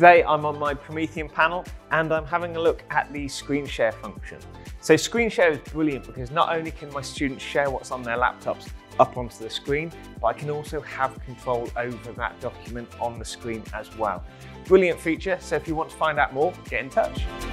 Today I'm on my Promethean panel and I'm having a look at the screen share function. So screen share is brilliant because not only can my students share what's on their laptops up onto the screen, but I can also have control over that document on the screen as well. Brilliant feature, so if you want to find out more, get in touch.